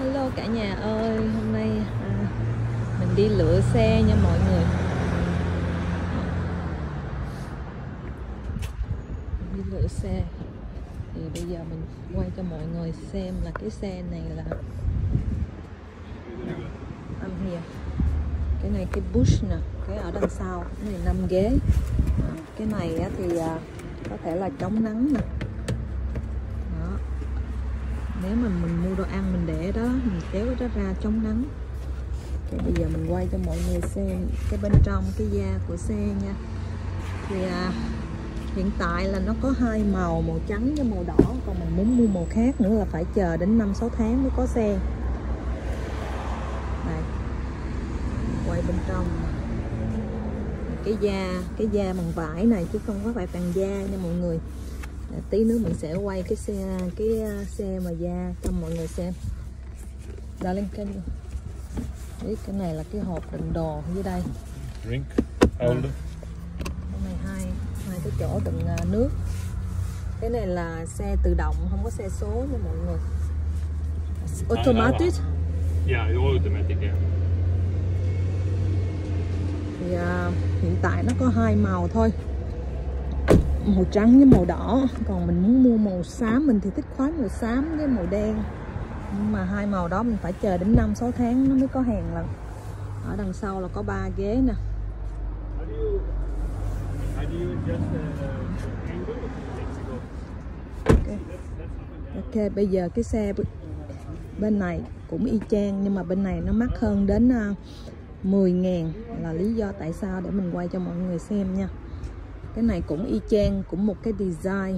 Hello cả nhà ơi, hôm nay mình đi lựa xe nha mọi người. Đi lựa xe thì bây giờ mình quay cho mọi người xem là cái xe này là here. Cái này cái Bush nè, cái ở đằng sau, cái này 5 ghế. Cái này thì có thể là chống nắng nè. Đó. Nếu mà mình mua đồ ăn mình để đó, mình kéo cái đó ra chống nắng. Thì bây giờ mình quay cho mọi người xem cái bên trong cái da của xe nha. Thì hiện tại là nó có hai màu, màu trắng với màu đỏ. Còn mình muốn mua màu khác nữa là phải chờ đến 5-6 tháng mới có xe. Đây, quay bên trong cái da bằng vải này chứ không có phải bằng da nha mọi người. Tí nữa mình sẽ quay cái xe mà da cho mọi người xem. Đã lên kênh luôn. Đấy, cái này là cái hộp đựng đồ dưới đây. Drink holder. Cái này hai cái chỗ đựng nước. Cái này là xe tự động, không có xe số nha mọi người. Automatic. Yeah, automatic. Yeah. Thì hiện tại nó có hai màu thôi, màu trắng với màu đỏ. Còn mình muốn mua màu xám, mình thì thích khoái màu xám với màu đen. Nhưng mà hai màu đó mình phải chờ đến 5-6 tháng nó mới có hàng lần. Ở đằng sau là có 3 ghế nè. Ok, bây giờ cái xe bên này cũng y chang nhưng mà bên này nó mắc hơn đến 10.000, là lý do tại sao để mình quay cho mọi người xem nha. Cái này cũng y chang, cũng một cái design.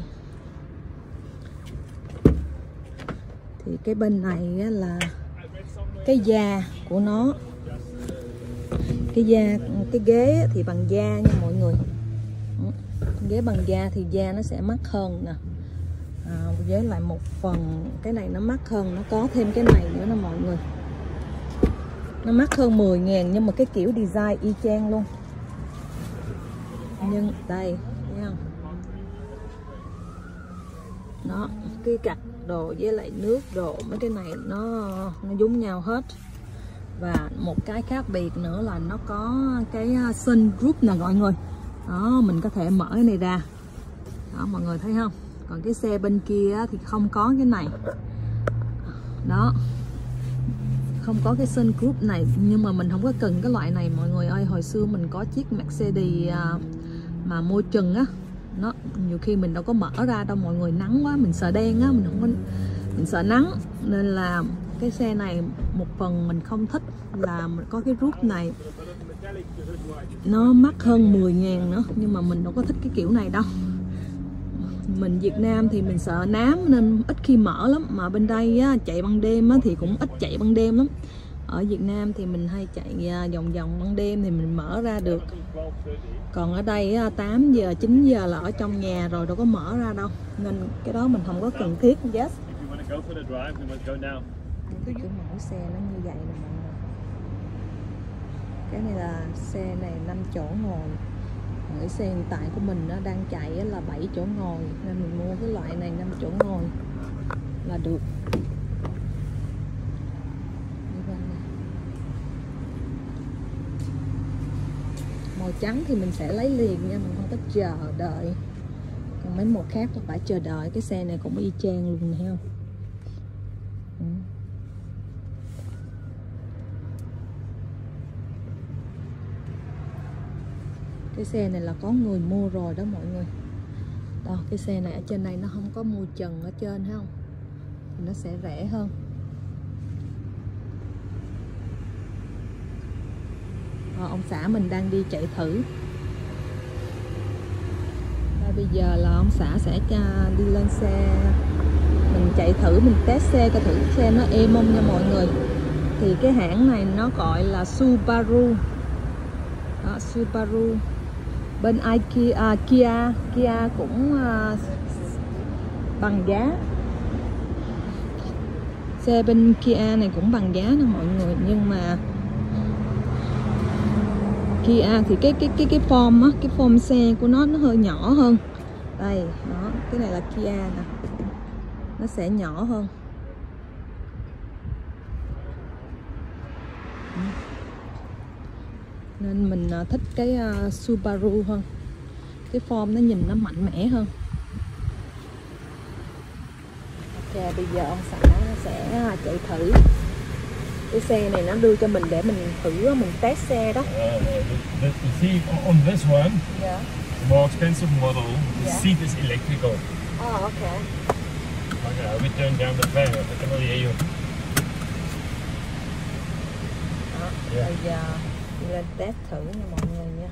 Thì cái bên này là cái da của nó, cái ghế thì bằng da nha mọi người. Ghế bằng da thì da nó sẽ mắc hơn nè. Với lại một phần cái này nó mắc hơn, nó có thêm cái này nữa nè mọi người. Nó mắc hơn 10.000 nhưng mà cái kiểu design y chang luôn. Nhưng đây thấy không? Đó, cái gạch đồ với lại nước đồ, mấy cái này nó giống nhau hết. Và một cái khác biệt nữa là nó có cái sunroof nè mọi người. Đó, mình có thể mở cái này ra. Đó, mọi người thấy không? Còn cái xe bên kia thì không có cái này. Đó, không có cái sunroof này. Nhưng mà mình không có cần cái loại này mọi người ơi. Hồi xưa mình có chiếc Mercedes mà môi trần á, nó nhiều khi mình đâu có mở ra đâu mọi người, nắng quá, mình sợ đen á, mình sợ nắng, nên là cái xe này một phần mình không thích là mình có cái roof này, nó mắc hơn 10.000 nữa, nhưng mà mình đâu có thích cái kiểu này đâu. Mình Việt Nam thì mình sợ nám nên ít khi mở lắm, mà bên đây á, chạy ban đêm á, thì cũng ít chạy ban đêm lắm. Ở Việt Nam thì mình hay chạy vòng vòng ban đêm thì mình mở ra được. Còn ở đây 8 giờ, 9 giờ là ở trong nhà rồi, đâu có mở ra đâu. Nên cái đó mình không có cần thiết. Yes. Cái mẫu xe nó như vậy nè mọi người. Cái này là xe này 5 chỗ ngồi. Còn cái xe hiện tại của mình nó đang chạy là 7 chỗ ngồi. Nên mình mua cái loại này 5 chỗ ngồi là được. Màu trắng thì mình sẽ lấy liền nha, mình không có chờ đợi. Còn mấy màu khác là phải chờ đợi. Cái xe này cũng y chang luôn nè, thấy không? Cái xe này là có người mua rồi đó mọi người. Đó, cái xe này ở trên đây nó không có mui trần ở trên, thấy không? Thì nó sẽ rẻ hơn. Ông xã mình đang đi chạy thử. Bây giờ là ông xã sẽ đi lên xe, mình chạy thử, mình test xe coi thử xe nó êm không nha mọi người. Thì cái hãng này nó gọi là Subaru. Đó, Subaru. Bên Kia cũng bằng giá. Xe bên Kia này cũng bằng giá nè mọi người, nhưng mà Kia thì cái form á, cái form xe của nó hơi nhỏ hơn. Đây, đó, cái này là Kia nè. Nó sẽ nhỏ hơn. nên mình thích cái Subaru hơn. Cái form nó nhìn nó mạnh mẽ hơn. Ok, bây giờ ông xã nó sẽ chạy thử cái xe này, nó đưa cho mình để mình thử, mình test xe đó. You see, on this one, Yeah. the more expensive model, the Yeah. seat is electrical. Oh, okay. Okay, we turn down the fan, I can only hear you. Đó, Yeah. bây giờ đi lên test thử nha mọi người nha.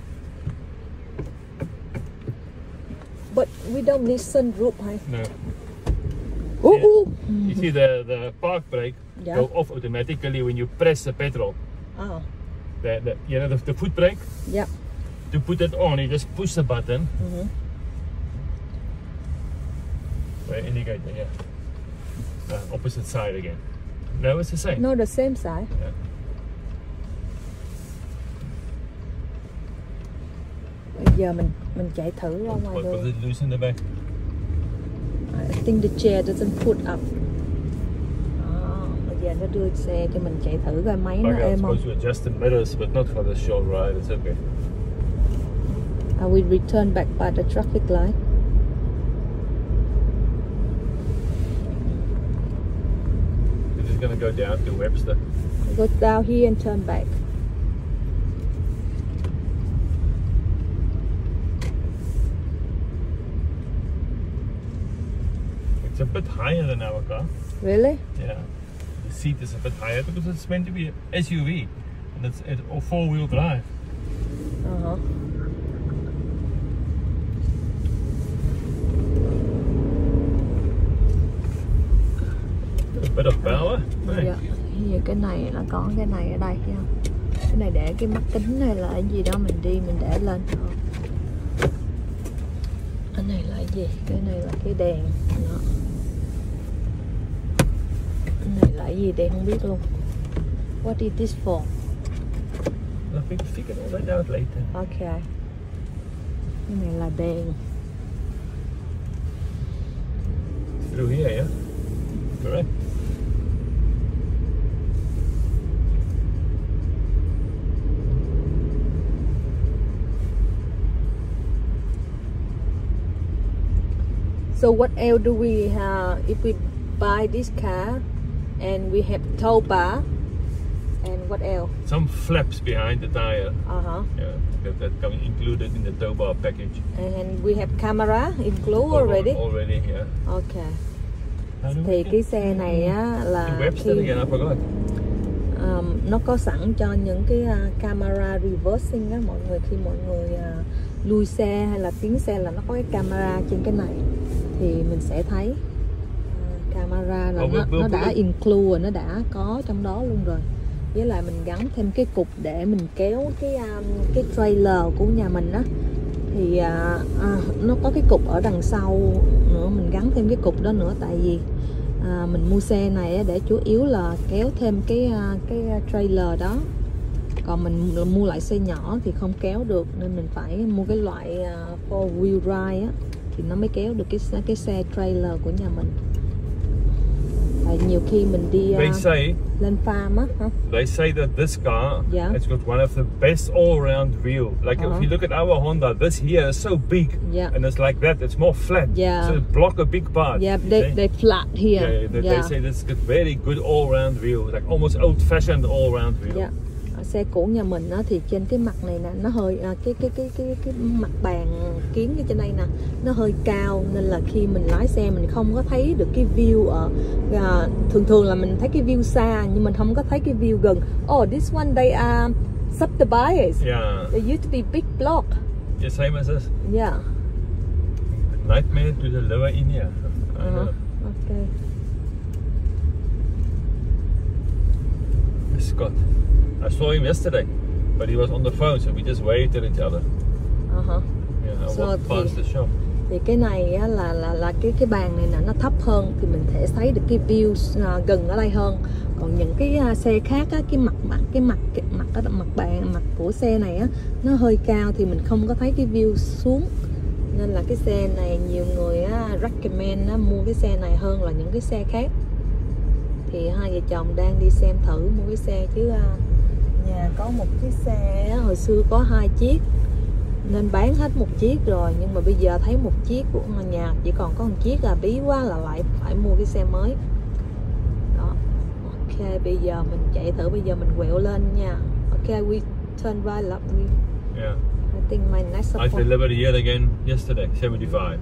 But we don't need sunroof hay? No. Ooh, ooh. You see the park brake Yeah. go off automatically when you press the petrol. Oh, You know the foot brake? yeah. To put it on, you just push the button. Right, indicator, yeah. Opposite side again. No, it's the same. No, the same side. Yeah. Bây giờ mình chạy thử ra ngoài Was đường. it loose in the back? I think the chair doesn't put up. Bây giờ nó đưa xe cho mình chạy thử coi máy nó Okay, I'm êm không. supposed to adjust the mirrors, but not for the short ride. It's okay. I will return back by the traffic light. We're just gonna go down to Webster. Go down here and turn back. It's a bit higher than our car. Really? Yeah. The seat is a bit higher because it's meant to be an SUV, and it's a four-wheel drive. Uh-huh. A bit of power. Hey. Dạ. Như cái này là có cái này ở đây nha. Cái này để cái mắt kính hay là cái gì đó mình đi mình để lên. Cái này là cái gì? Cái này là cái đèn. Đó. Cái này là cái gì đây không biết luôn. What is this for? I think figure all that out later. Ok. Cái này là đèn. Through here, yeah? Correct. So what else do we have if we buy this car and we have tow bar and what else? Some flaps behind the tire. Uh-huh. Yeah, that come included in the tow bar package. And we have camera included already. Already, yeah. Okay. How do we Thì get cái xe này á to là Webster khi again? I forgot. nó có sẵn cho những cái camera reversing á, mọi người khi mọi người lui xe hay là tiến xe là nó có cái camera trên cái này thì mình sẽ thấy camera là nó đã include rồi, nó đã có trong đó luôn rồi. Với lại mình gắn thêm cái cục để mình kéo cái trailer của nhà mình á, thì nó có cái cục ở đằng sau nữa, mình gắn thêm cái cục đó nữa, tại vì mình mua xe này để chủ yếu là kéo thêm cái trailer đó, còn mình mua lại xe nhỏ thì không kéo được, nên mình phải mua cái loại 4-wheel drive á thì nó mới kéo được cái xe trailer của nhà mình. Tại nhiều khi mình đi lên farm á hả? They say that this car Yeah. has got one of the best all-round view. Like if you look at our Honda, this here is so big, Yeah. and it's like that. It's more flat, Yeah. so it block a big part. Yeah, you see? they flat here. Yeah, they say this got very good all-round view, like almost old-fashioned all-round view. Yeah. Xe cũ nhà mình á, thì trên cái mặt này nè nó hơi cái mặt bàn kiến ở trên đây nè nó hơi cao, nên là khi mình lái xe mình không có thấy được cái view ở thường là mình thấy cái view xa nhưng mình không có thấy cái view gần. Oh, this one they are subdivided. Yeah. They used to be big block. Yeah, same as this. Yeah. Nightmare to the lower India. I know. Okay. Scott. I saw him yesterday, but he was on the phone, so we just waved at each other. Yeah, I walked past the shop. Thì cái này á, là cái bàn này nè nó thấp hơn thì mình thể thấy được cái view gần ở đây hơn. Còn những cái xe khác á, cái mặt của xe này á nó hơi cao thì mình không có thấy cái view xuống. Nên là cái xe này nhiều người á, recommend á, mua cái xe này hơn là những cái xe khác. Thì hai vợ chồng đang đi xem thử mua cái xe chứ Nhà có một chiếc xe, hồi xưa có 2 chiếc nên bán hết một chiếc rồi, nhưng mà bây giờ thấy một chiếc của nhà chỉ còn có một chiếc là bí quá, là lại phải mua cái xe mới. Đó. Ok, bây giờ mình chạy thử, bây giờ mình quẹo lên nha. Ok, we turn right left. Yeah. I think my next I delivered it yet again yesterday, 75.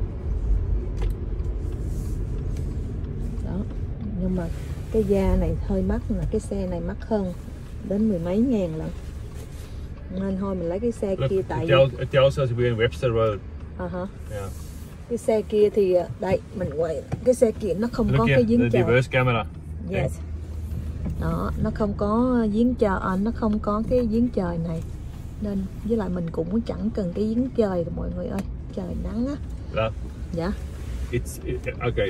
Đó. Nhưng mà cái da này hơi mắc, là cái xe này mắc hơn đến 10 mấy ngàn lận. Nên thôi mình lấy cái xe kia, tại vì it tells us we're in Webster Road. Yeah. Cái xe kia thì đây mình quay, cái xe kia nó không có cái giếng the trời. reverse camera. Yes. Đó, nó không có giếng trời, nó không có cái giếng trời này, nên với lại mình cũng chẳng cần cái giếng trời mọi người ơi, trời nắng á. Love. Dạ. Okay.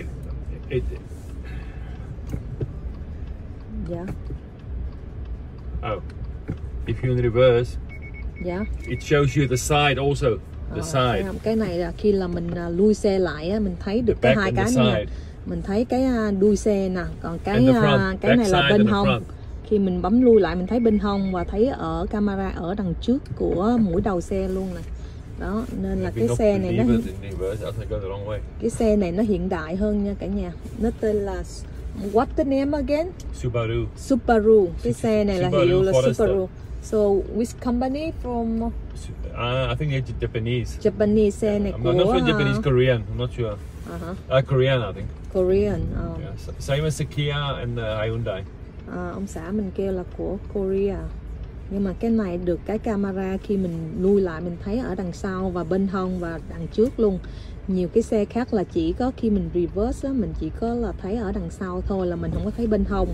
Dạ. Oh, if you're in reverse, dạ, it shows you the side also. The side. Cái này là khi là mình lui xe lại á, mình thấy được cái hai cái này. Mình thấy cái đuôi xe nè, còn cái này là bên hông. Khi mình bấm lui lại mình thấy bên hông, và thấy ở camera ở đằng trước của mũi đầu xe luôn nè. Đó, nên là cái xe này cái xe này nó hiện đại hơn nha cả nhà. Nó tên là what the name again? Subaru. Cái xe này là hiệu là Subaru. So which company from? I think it's Japanese. Japanese xe này của. I'm not sure Japanese, Korean. I'm not sure. Korean, I think. Korean. Yeah, same as the Kia and the Hyundai. Ông xã mình kêu là của Korea. Nhưng mà cái này được cái camera khi mình lui lại mình thấy ở đằng sau và bên hông và đằng trước luôn. Nhiều cái xe khác là chỉ có khi mình reverse á, mình chỉ có là thấy ở đằng sau thôi, là mình không có thấy bên hông.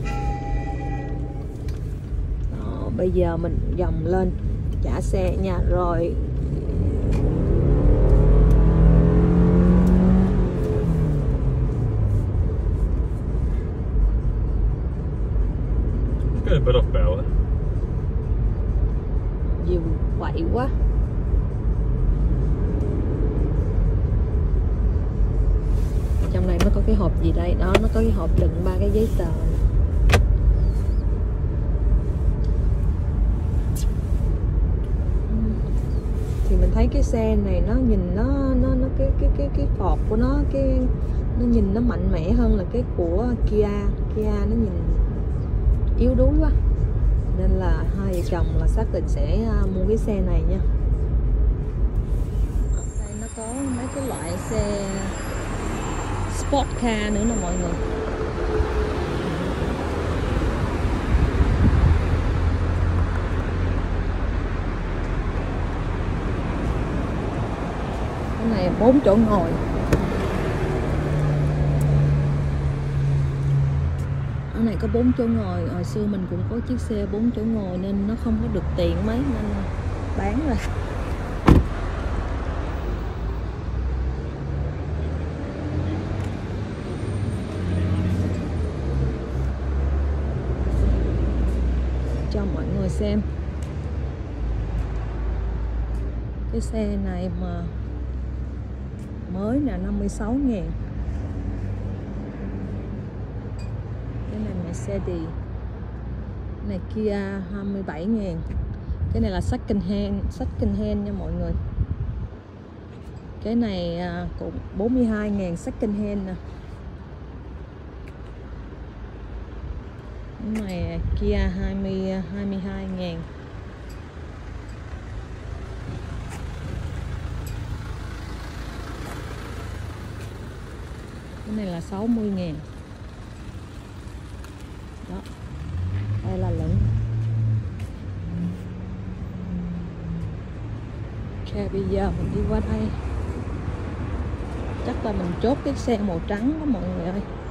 Đó, bây giờ mình vòng lên trả xe nha. Rồi a bit off power. Nhiều quậy quá. Trong này nó có cái hộp gì đây? Đó, nó có cái hộp đựng 3 cái giấy tờ. Thì mình thấy cái xe này nó nhìn nó cái phọt của nó, nó nhìn nó mạnh mẽ hơn là cái của Kia. Kia nó nhìn yếu đuối quá, nên là hai vợ chồng là xác định sẽ mua cái xe này nha. Đây nó có mấy cái loại xe sport car nữa nè mọi người. Cái này 4 chỗ ngồi. Cái này có 4 chỗ ngồi. Hồi xưa mình cũng có chiếc xe 4 chỗ ngồi nên nó không có được tiện mấy nên bán rồi. Cho mọi người xem. Cái xe này mà mới là 56.000. Cái này Mercedes. Cái này Kia 27.000. Cái này là second hand nha mọi người. Cái này cũng 42.000 second hand nè. Cái này Kia 22.000. Cái này là 60.000. Đó. Đây là lẫn. Ok, bây giờ mình đi qua đây. Chắc là mình chốt cái xe màu trắng đó mọi người ơi.